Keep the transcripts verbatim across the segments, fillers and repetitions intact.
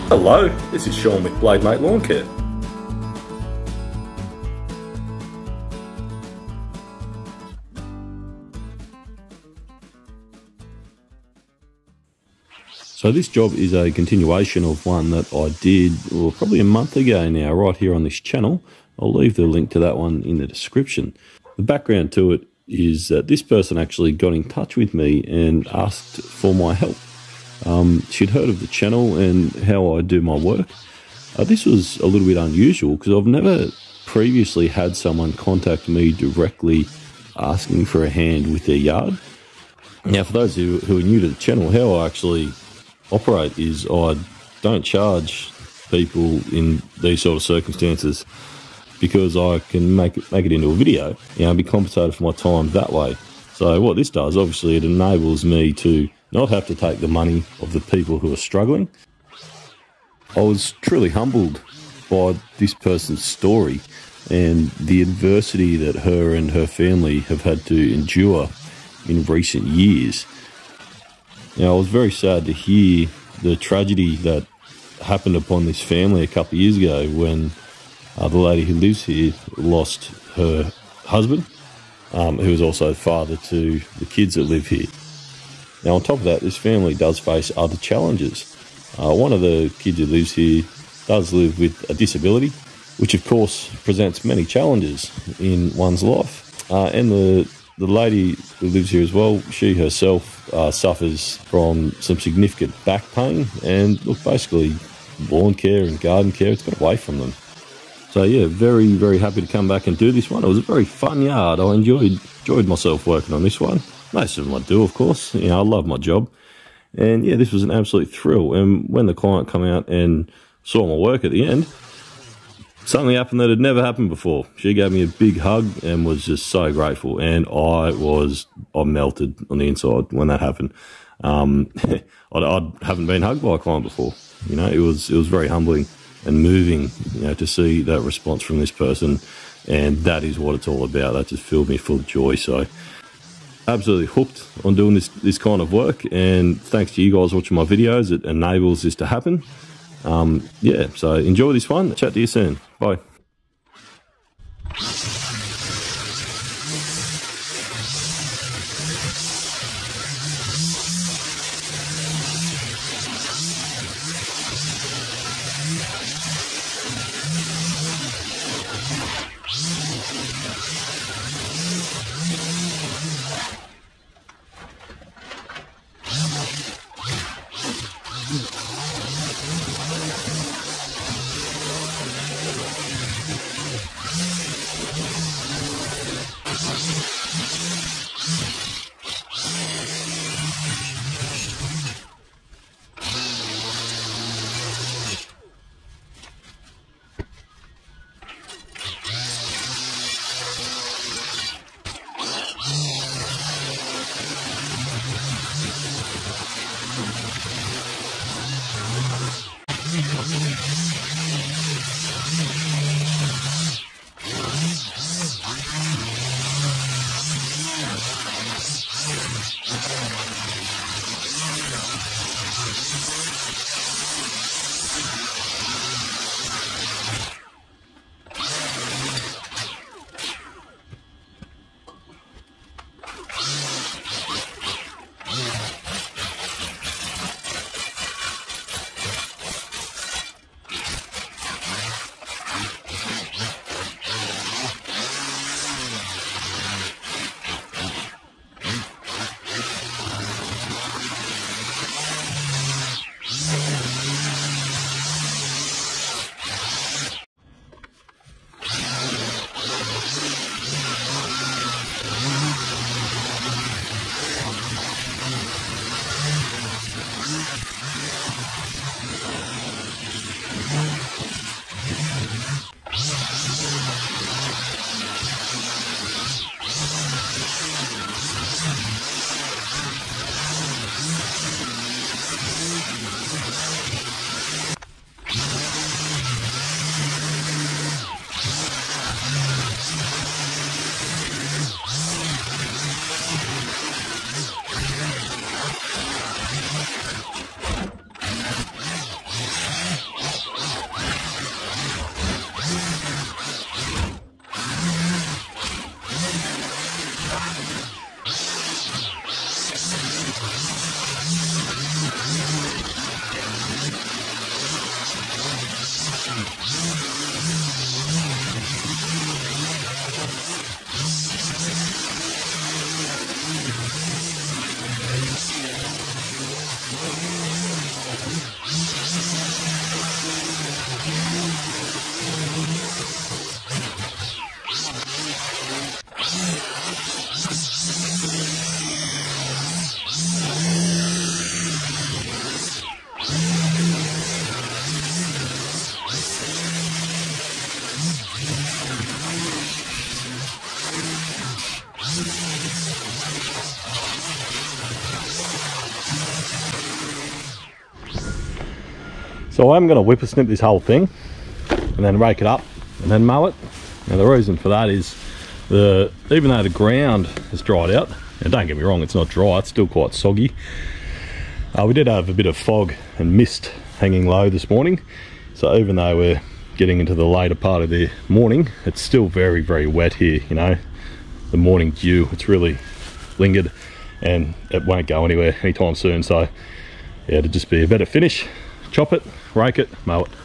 Hello, this is Sean with Blade Mate Lawn Care. So this job is a continuation of one that I did well, probably a month ago now, right here on this channel. I'll leave the link to that one in the description. The background to it is that this person actually got in touch with me and asked for my help. Um, she'd heard of the channel and how I do my work. Uh, this was a little bit unusual because I've never previously had someone contact me directly asking for a hand with their yard. Now, for those who, who are new to the channel, how I actually operate is I don't charge people in these sort of circumstances because I can make it, make it into a video, you know, be compensated for my time that way. So what this does, obviously, it enables me to not have to take the money of the people who are struggling. I was truly humbled by this person's story and the adversity that her and her family have had to endure in recent years. Now, I was very sad to hear the tragedy that happened upon this family a couple of years ago when uh, the lady who lives here lost her husband, um, who is also father to the kids that live here. Now, on top of that, this family does face other challenges. Uh, one of the kids who lives here does live with a disability, which of course presents many challenges in one's life. Uh, and the, the lady who lives here as well, she herself uh, suffers from some significant back pain and, look, basically lawn care and garden care, it's got away from them. So yeah, very, very happy to come back and do this one. It was a very fun yard. I enjoyed enjoyed myself working on this one. Most of them I do, of course. You know, I love my job. And yeah, this was an absolute thrill. And when the client come out and saw my work at the end, something happened that had never happened before. She gave me a big hug and was just so grateful. And I was, I melted on the inside when that happened. Um, I, I haven't been hugged by a client before. You know, it was, it was very humbling and moving, you know, to see that response from this person. And that is what it's all about. That just filled me full of joy. So absolutely hooked on doing this, this kind of work. And thanks to you guys watching my videos, it enables this to happen. Um, yeah, so enjoy this one. Chat to you soon. Bye. So I'm going to whipper snip this whole thing and then rake it up and then mow it. Now the reason for that is the even though the ground has dried out, and don't get me wrong, it's not dry, it's still quite soggy. Uh, we did have a bit of fog and mist hanging low this morning, so even though we're getting into the later part of the morning, it's still very very wet here. You know, the morning dew, it's really lingered and it won't go anywhere anytime soon. So yeah, to just be a better finish, chop it, rake it, mow it.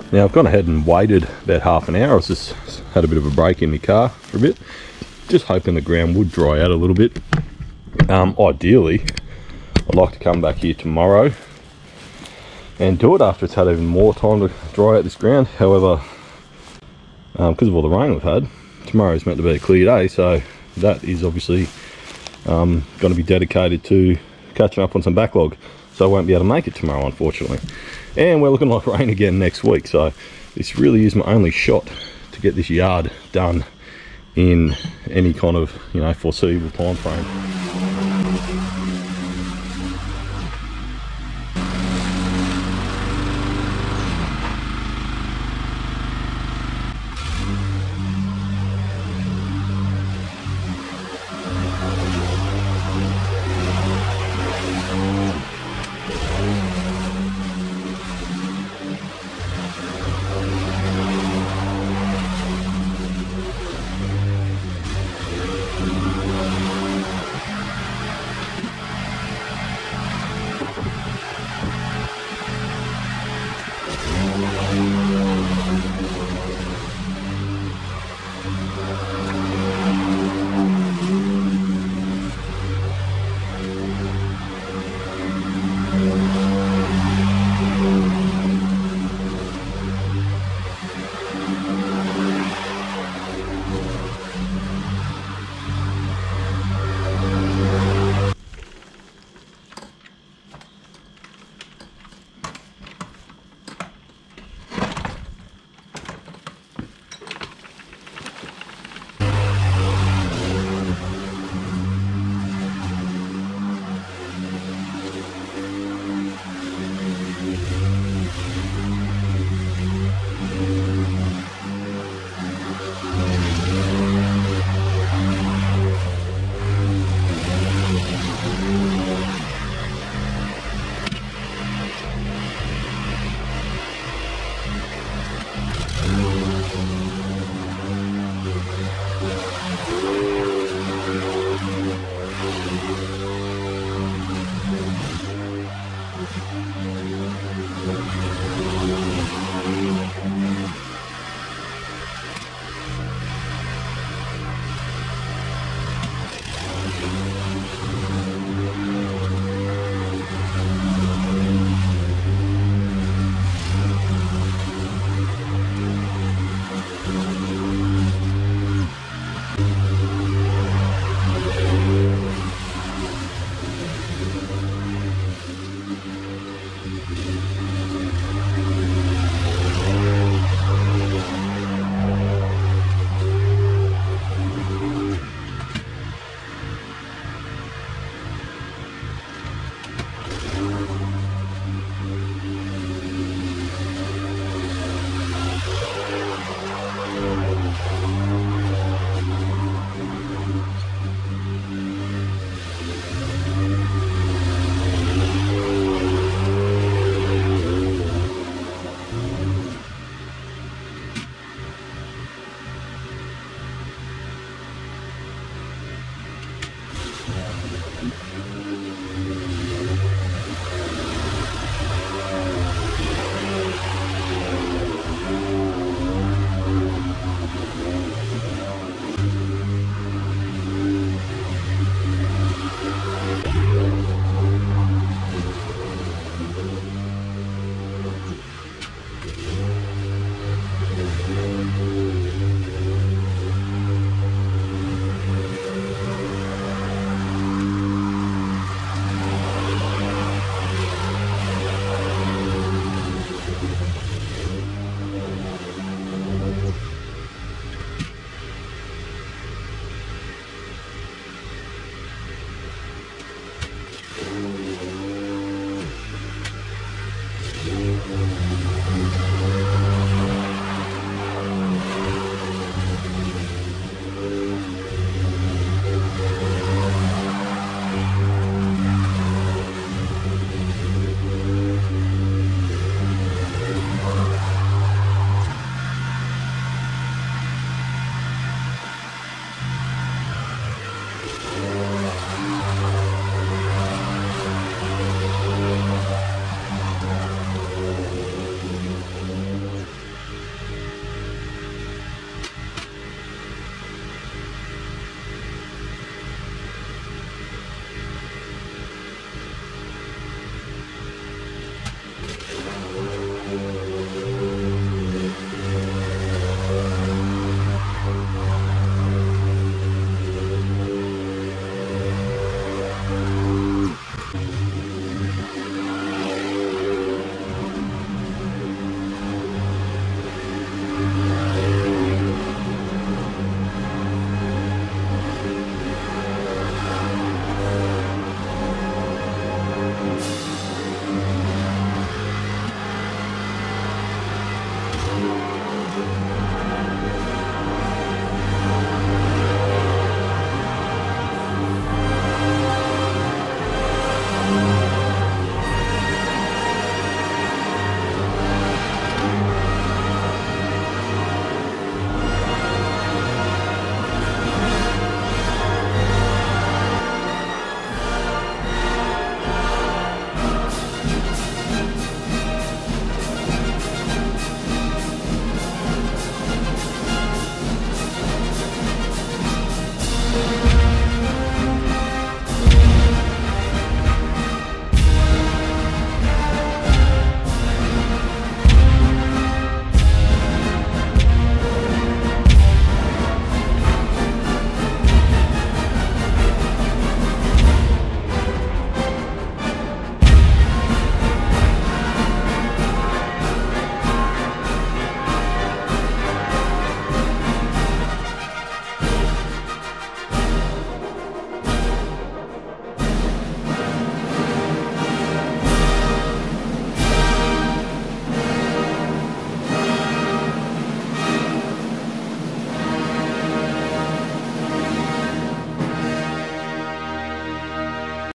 Now I've gone ahead and waited about half an hour. I was just had a bit of a break in my car for a bit, just hoping the ground would dry out a little bit. Um, ideally, I'd like to come back here tomorrow and do it after it's had even more time to dry out this ground. However, um, because of all the rain we've had, tomorrow is meant to be a clear day, so that is obviously um, going to be dedicated to catching up on some backlog. So I won't be able to make it tomorrow, unfortunately. And we're looking like rain again next week, so this really is my only shot to get this yard done in any kind of, you know, foreseeable time frame.